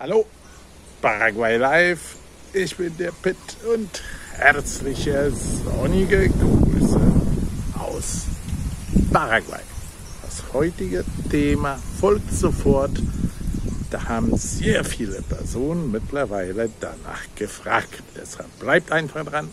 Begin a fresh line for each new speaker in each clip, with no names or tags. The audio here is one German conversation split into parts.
Hallo, Paraguay Live, ich bin der Pitt und herzliche sonnige Grüße aus Paraguay. Das heutige Thema folgt sofort, da haben sehr viele Personen mittlerweile danach gefragt. Deshalb bleibt einfach dran.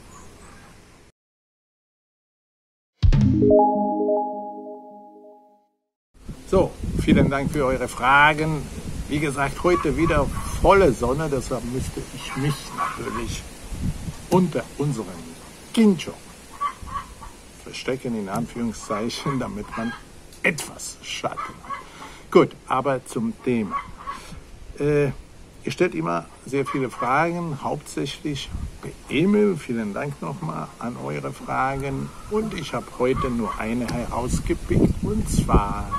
So, vielen Dank für eure Fragen. Wie gesagt, heute wieder volle Sonne, deshalb müsste ich mich natürlich unter unserem Quincho verstecken, in Anführungszeichen, damit man etwas Schatten hat. Gut, aber zum Thema. Ihr stellt immer sehr viele Fragen, hauptsächlich per E-Mail. Vielen Dank nochmal an eure Fragen. Und ich habe heute nur eine herausgepickt, und zwar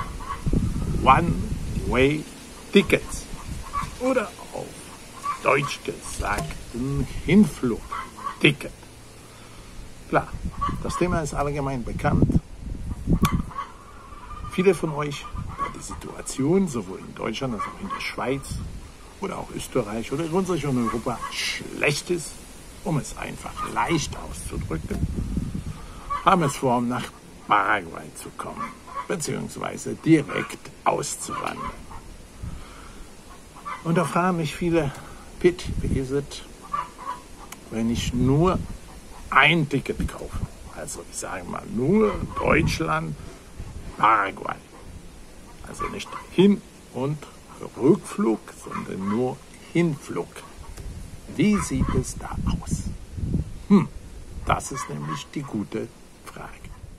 One-Way-Tickets oder auf Deutsch gesagt ein Hinflugticket. Klar, das Thema ist allgemein bekannt. Viele von euch, da die Situation sowohl in Deutschland als auch in der Schweiz oder auch Österreich oder grundsätzlich in Europa schlecht ist, um es einfach leicht auszudrücken, haben es vor, nach Paraguay zu kommen, beziehungsweise direkt auszuwandern. Und da fragen mich viele, Pitt, wie ist es, wenn ich nur ein Ticket kaufe? Also ich sage mal nur Deutschland, Paraguay. Also nicht Hin- und Rückflug, sondern nur Hinflug. Wie sieht es da aus? Das ist nämlich die gute Frage.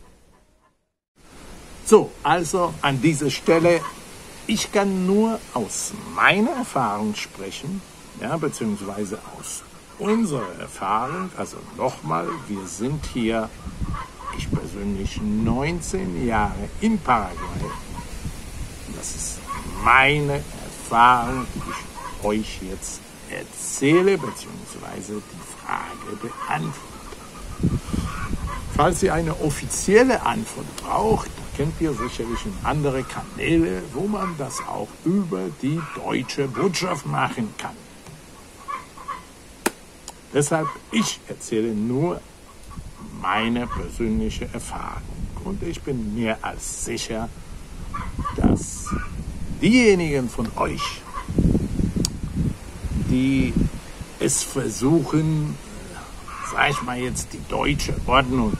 So, also an dieser Stelle, ich kann nur aus meiner Erfahrung sprechen, ja, beziehungsweise aus unserer Erfahrung. Also nochmal, wir sind hier, ich persönlich 19 Jahre in Paraguay. Das ist meine Erfahrung, die ich euch jetzt erzähle, beziehungsweise die Frage beantworte. Falls ihr eine offizielle Antwort braucht, kennt ihr sicherlich andere Kanäle, wo man das auch über die deutsche Botschaft machen kann. Deshalb, ich erzähle nur meine persönliche Erfahrung. Und ich bin mehr als sicher, dass diejenigen von euch, die es versuchen, sag ich mal jetzt, die deutsche Ordnung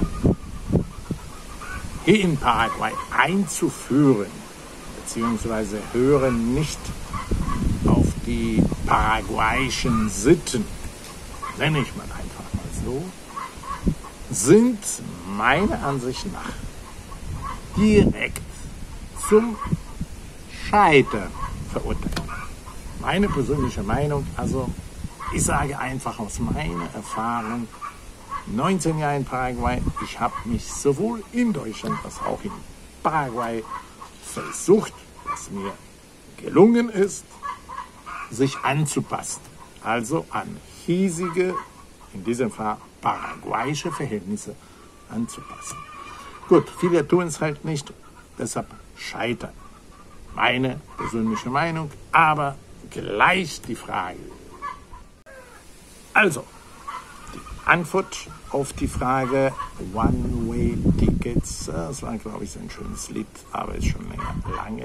hier in Paraguay einzuführen, beziehungsweise hören nicht auf die paraguayischen Sitten, nenne ich mal einfach mal so, sind meiner Ansicht nach direkt zum Scheitern verurteilt. Meine persönliche Meinung, also ich sage einfach aus meiner Erfahrung, 19 Jahre in Paraguay, ich habe mich sowohl in Deutschland als auch in Paraguay versucht, was mir gelungen ist, sich anzupassen. Also an hiesige, in diesem Fall paraguayische Verhältnisse anzupassen. Gut, viele tun es halt nicht, deshalb scheitern. Meine persönliche Meinung, aber gleich die Frage. Also, die Antwort auf die Frage One-Way-Tickets, das war, glaube ich, so ein schönes Lied, aber ist schon lange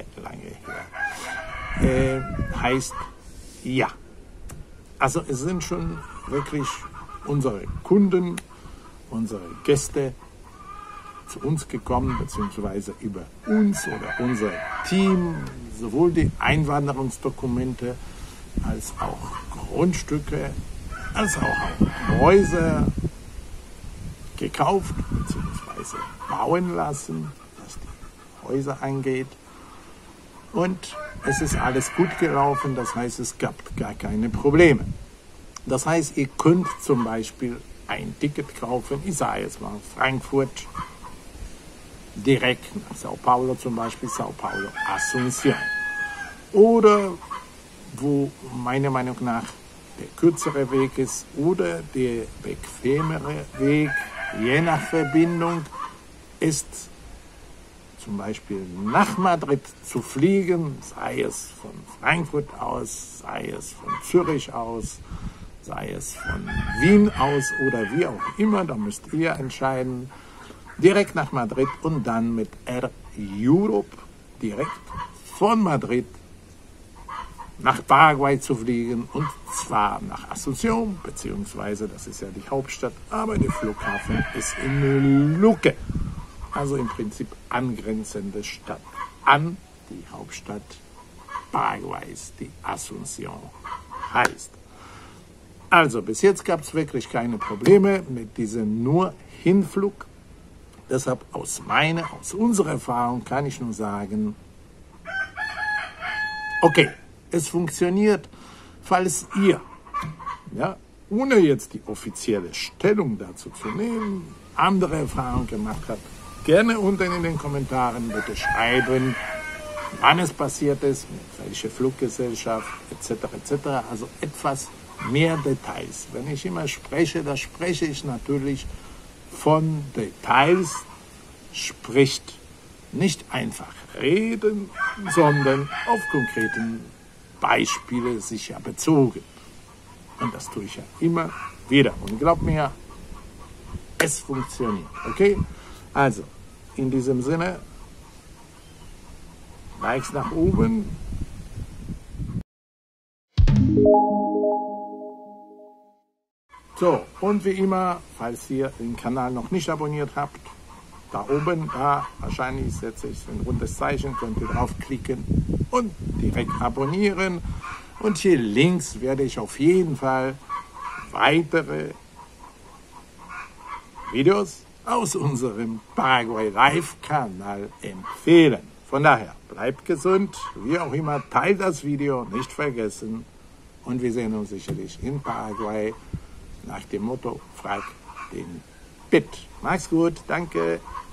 her, heißt ja. Also es sind schon wirklich unsere Kunden, unsere Gäste zu uns gekommen, beziehungsweise über uns oder unser Team, sowohl die Einwanderungsdokumente als auch Grundstücke, als auch Häuser gekauft bzw. bauen lassen, was die Häuser angeht. Und es ist alles gut gelaufen, das heißt, es gab gar keine Probleme. Das heißt, ihr könnt zum Beispiel ein Ticket kaufen, ich sage jetzt mal Frankfurt, direkt nach Sao Paulo zum Beispiel, Sao Paulo, Asunción. Oder wo meiner Meinung nach der kürzere Weg ist oder der bequemere Weg, je nach Verbindung, ist zum Beispiel nach Madrid zu fliegen, sei es von Frankfurt aus, sei es von Zürich aus, sei es von Wien aus oder wie auch immer, da müsst ihr entscheiden, direkt nach Madrid und dann mit Air Europe direkt von Madrid nach Paraguay zu fliegen, und zwar nach Asunción, beziehungsweise das ist ja die Hauptstadt, aber der Flughafen ist in Luque, also im Prinzip angrenzende Stadt an die Hauptstadt Paraguays, die Asunción heißt. Also bis jetzt gab es wirklich keine Probleme mit diesem nur Hinflug. Deshalb aus unserer Erfahrung kann ich nur sagen, okay, es funktioniert, falls ihr, ja, ohne jetzt die offizielle Stellung dazu zu nehmen, andere Erfahrungen gemacht habt, gerne unten in den Kommentaren bitte schreiben, wann es passiert ist, mit welcher Fluggesellschaft etc. etc. Also etwas mehr Details. Wenn ich immer spreche, da spreche ich natürlich von Details, spricht nicht einfach reden, sondern auf konkreten Beispiele sicher bezogen. Und das tue ich ja immer wieder. Und glaubt mir, es funktioniert. Okay? Also, in diesem Sinne, Likes nach oben. So, und wie immer, falls ihr den Kanal noch nicht abonniert habt, da oben, da wahrscheinlich setze ich ein rundes Zeichen, könnt ihr draufklicken und direkt abonnieren. Und hier links werde ich auf jeden Fall weitere Videos aus unserem Paraguay Live-Kanal empfehlen. Von daher, bleibt gesund, wie auch immer, teilt das Video, nicht vergessen. Und wir sehen uns sicherlich in Paraguay nach dem Motto, frag den Pitt. Mach's gut, danke.